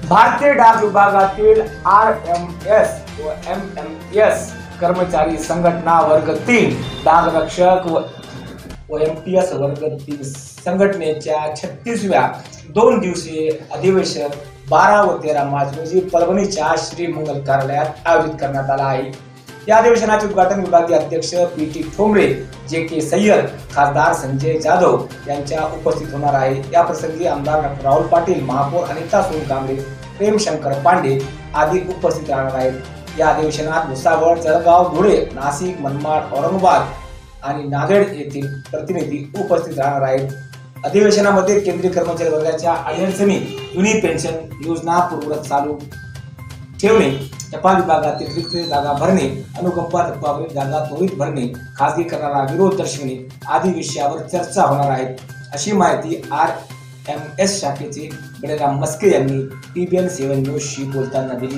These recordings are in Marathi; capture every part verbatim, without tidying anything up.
भारतीय डाक विभागातील आर एम एस व एम एम एस कर्मचारी संघटना वर्ग तीन, डाक रक्षक व एम टी एस वर्ग तीन संघटनेच्या छत्तीसव्या दोन दिवसीय अधिवेशन बारा व तेरा मार्च रोजी परभणीच्या श्री मंगल कार्यालयात आयोजित करण्यात आला आहे। या अधिवेशनाचे उद्घाटन विभागीय अध्यक्ष पी टी ठोंबरे, जे के सय्यद, खासदार संजय जाधव यांच्या उपस्थित होणार आहे। या प्रसंगी आमदार डॉक्टर राहुल पाटील, महापौर अनिता सोनकांबळे, प्रेमशंकर पांडे आदी उपस्थित राहणार आहेत। या अधिवेशनात भुसावळ, जळगाव, धुळे, नाशिक, मनमाड, औरंगाबाद आणि नांदेड येथील प्रतिनिधी उपस्थित राहणार आहेत। अधिवेशनामध्ये केंद्रीय कर्मचारी वर्गाच्या अडचणी, जुनी पेन्शन योजना पूर्ववत चालू ठेवणे, टपाल विभागातील रिक्त जागा भरणे, अनुकंपा तत्वावरील जागा त्वरित भरणे, खासगीकरणाला विरोध दर्शविणे आदी विषयावर चर्चा होणार आहे, अशी माहिती आर एम एस शाखेचे बळीराम मस्के यांनी टी बी एन सेवन न्यूजशी बोलताना दिली।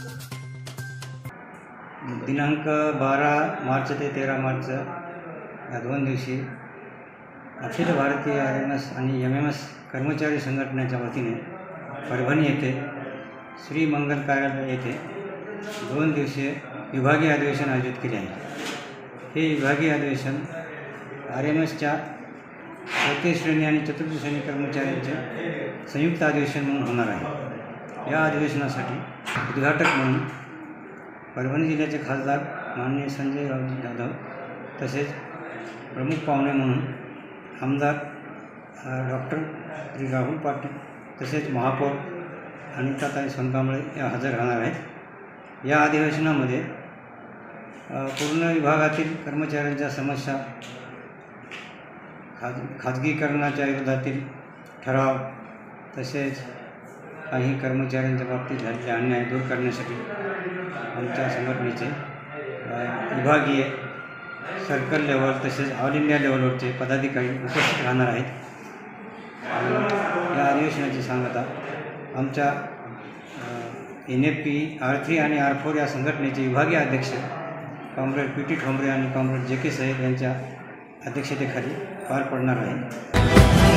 दिनांक बारा मार्च ते तेरा मार्च या दोन दिवशी अखिल भारतीय आर एम एस आणि एम एम एस कर्मचारी संघटनेच्या वतीने परभणी येथे श्री मंगल कार्यालय येथे दोन दिवसीय विभागीय अधिवेशन आयोजित केले आहे। हे विभागीय अधिवेशन आर एम एसच्या चौथी श्रेणी आणि चतुर्थ श्रेणी कर्मचाऱ्यांचे संयुक्त अधिवेशन म्हणून होणार आहे। या अधिवेशनासाठी उद्घाटक म्हणून परभणी जिल्ह्याचे खासदार माननीय संजय जाधव, तसेच प्रमुख पाहुणे म्हणून आमदार डॉक्टर श्री राहुल पाटील, तसेच महापौर अनिताताई सोनकांबळे या हजर राहणार आहेत। या अधिवेशनामध्ये पूर्ण विभागातील कर्मचाऱ्यांच्या समस्या, खाज खाजगीकरणाच्या विरोधातील ठराव, तसेच काही कर्मचाऱ्यांच्या बाबतीत झालेले अन्याय दूर करण्यासाठी आमच्या संघटनेचे विभागीय, सर्कल लेवल तसेच ऑल इंडिया लेवलवरचे पदाधिकारी उपस्थित राहणार आहेत। या अधिवेशनाची सांगता आमच्या N F P R three आणि आर फोर या संघटनेचे विभागीय अध्यक्ष कॉम्रेड पी टी ठोंबरे आणि कॉम्रेड जे के सय्यद यांच्या अध्यक्षतेखाली पार पडणार आहे।